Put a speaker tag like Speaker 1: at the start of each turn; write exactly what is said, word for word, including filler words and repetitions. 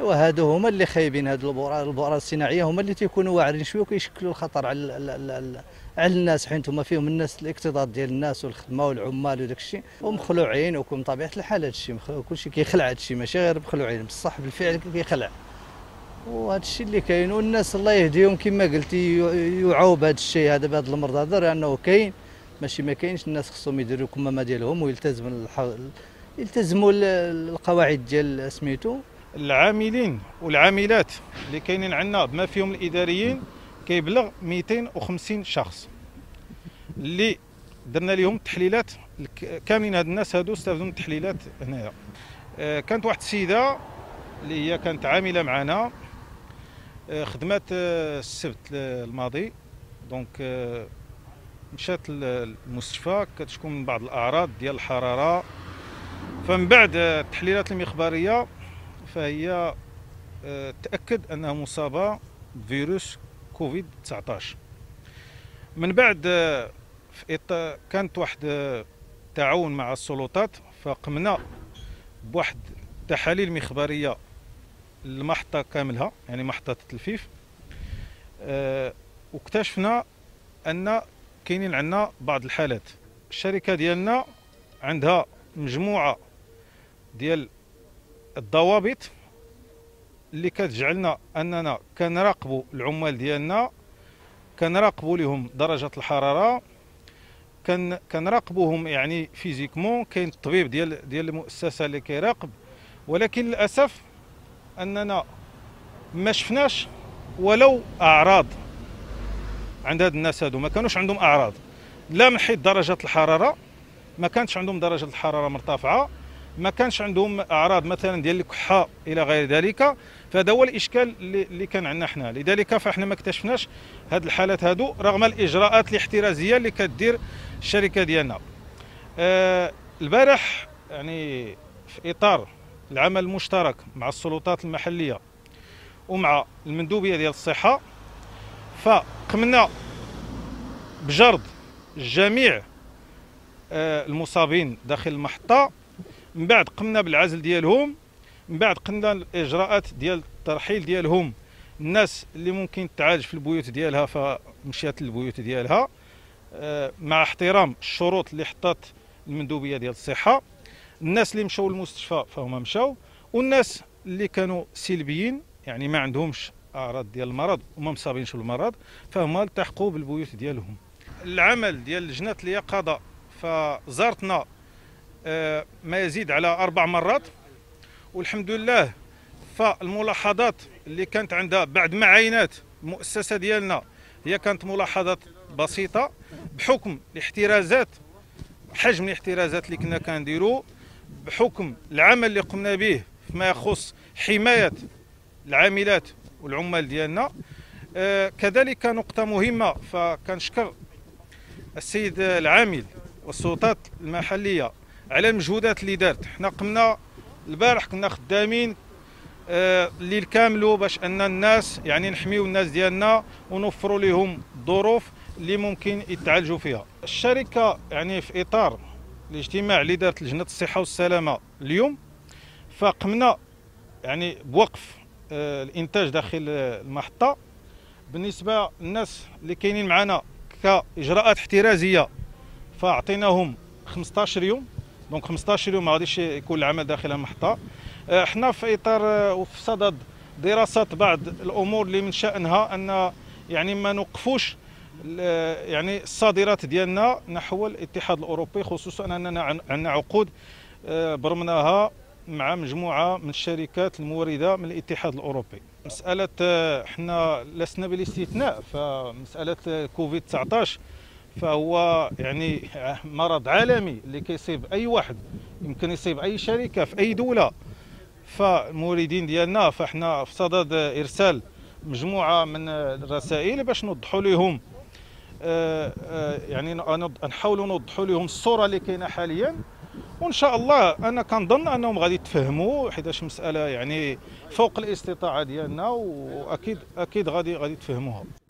Speaker 1: ايوا هادو هما اللي خايبين، هاد البؤرات البؤرات الصناعيه هما اللي تيكونوا واعرين شويه وكيشكلوا الخطر على ال- ال- ال- على الناس، حيت هما فيهم الناس الاقتضاد ديال الناس والخدمه والعمال وداك الشيء، ومخلوعين. وكم طبيعه الحال هاد الشيء كلشي كيخلع، هاد الشيء ماشي غير مخلوعين، بصح بالفعل كيخلع. وهذا الشيء اللي كاين، والناس الله يهديهم كما قلتي يوعوا بهذا الشيء هذا، بهذا المرض هذا، لانه كاين ماشي ما كاينش. الناس خصهم يديروا الكمامه ديالهم ويلتزموا الح... يلتزموا ال- القواعد ديال سميتو.
Speaker 2: العاملين والعاملات اللي كاينين عندنا بما فيهم الاداريين كيبلغ مئتين وخمسين شخص اللي درنا لهم التحليلات. كاملين هاد الناس هادو استافدوا من التحليلات هنايا. آه، كانت واحد السيده اللي هي كانت عامله معنا، آه، خدمات آه، السبت الماضي، دونك آه، مشات للمستشفى كتشكو من بعض الاعراض ديال الحراره. فمن بعد آه، التحليلات المخبريه فهي آه، تأكد أنها مصابة بفيروس كوفيد تسعطاش. من بعد آه، في إطار كانت واحد آه، تعاون مع السلطات، فقمنا بواحد تحاليل مخبرية المحطة كاملها، يعني محطة التلفيف، آه، واكتشفنا أن كاينين عندنا بعض الحالات. الشركة ديالنا عندها مجموعة ديال الضوابط اللي كتجعلنا اننا كنراقبوا العمال ديالنا، كنراقبوا لهم درجه الحراره، كن كنراقبوهم يعني فيزيكمون. كاين الطبيب ديال ديال المؤسسه اللي كيراقب، ولكن للاسف اننا ما شفناش ولو اعراض عند هاد الناس. هادو ما كانوش عندهم اعراض، لا من حيث درجه الحراره، ما كانتش عندهم درجه الحراره مرتفعه، ما كانش عندهم اعراض مثلا ديال الكحه الى غير ذلك. فهذا هو الاشكال اللي, اللي كان عندنا حنا، لذلك فاحنا ما اكتشفناش هاد الحالات هادو رغم الاجراءات الاحترازيه اللي كدير الشركه ديالنا. آه البارح يعني في اطار العمل المشترك مع السلطات المحليه ومع المندوبيه ديال الصحه، فقمنا بجرد جميع آه المصابين داخل المحطه. من بعد قمنا بالعزل ديالهم، من بعد قمنا الاجراءات ديال الترحيل ديالهم. الناس اللي ممكن تعالج في البيوت ديالها فمشيات للبيوت ديالها مع احترام الشروط اللي حطات المندوبيه ديال الصحه. الناس اللي مشاو للمستشفى فهم مشاو، والناس اللي كانوا سلبيين يعني ما عندهمش اعراض ديال المرض وما مصابينش بالمرض فهما التحقوا بالبيوت ديالهم. العمل ديال لجنه اليقظه فزارتنا ما يزيد على أربع مرات، والحمد لله فالملاحظات اللي كانت عندها بعد ما عينات المؤسسة ديالنا هي كانت ملاحظات بسيطة بحكم الاحترازات، حجم الاحترازات اللي كنا كنديرو، بحكم العمل اللي قمنا به فيما يخص حماية العاملات والعمال ديالنا. آه كذلك نقطة مهمة، فكنشكر السيد العامل والسلطات المحلية على المجهودات اللي دارت. حنا قمنا البارح كنا خدامين آه الليل كاملو باش ان الناس يعني نحميو الناس ديالنا ونوفروا لهم الظروف اللي ممكن يتعالجوا فيها. الشركه يعني في اطار الاجتماع اللي دارت لجنه الصحه والسلامه اليوم، فقمنا يعني بوقف آه الانتاج داخل المحطه. بالنسبه للناس اللي كاينين معنا كاجراءات احترازيه فاعطيناهم خمسطاش يوم، دونك خمسطاش يوم ما غاديش يكون العمل داخل المحطه. احنا في اطار وفي صدد دراسه بعض الامور اللي من شانها ان يعني ما نوقفوش يعني الصادرات ديالنا نحو الاتحاد الاوروبي، خصوصا اننا عندنا عقود برمناها مع مجموعه من الشركات المورده من الاتحاد الاوروبي. مساله احنا لسنا بالاستثناء، فمساله كوفيد تسعطاش فهو يعني مرض عالمي اللي كيصيب اي واحد، يمكن يصيب اي شركه في اي دوله. فالموردين ديالنا فاحنا في صدد ارسال مجموعه من الرسائل باش نوضحوا لهم يعني نحاولوا نوضحوا لهم الصوره اللي كاينه حاليا، وان شاء الله انا كنظن انهم غادي يتفهموا، حيتاش مساله يعني فوق الاستطاعه ديالنا، واكيد اكيد غادي غادي يتفهموها.